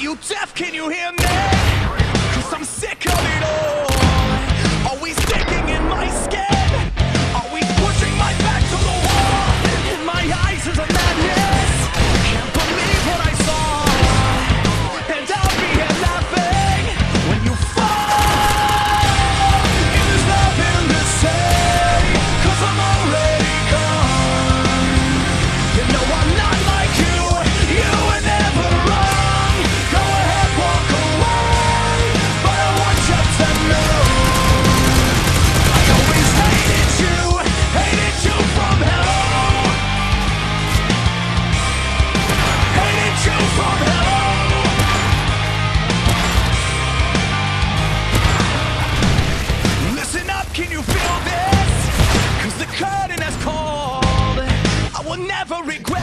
you deaf? Can you hear me? 'Cause I'm sick of it all. Always sticking in my skin. Always pushing my back to the wall. In my eyes is a madness. Can't believe what I saw. And I'll be here laughing when you fall. There's nothing to say, 'cause I'm already gone. You know I'm not like you. You were never wrong. Go ahead, walk away. But I want you to know I always hated you from hello. Hated you from hello. Listen up, can you feel this? 'Cause the curtain has called. I will never regret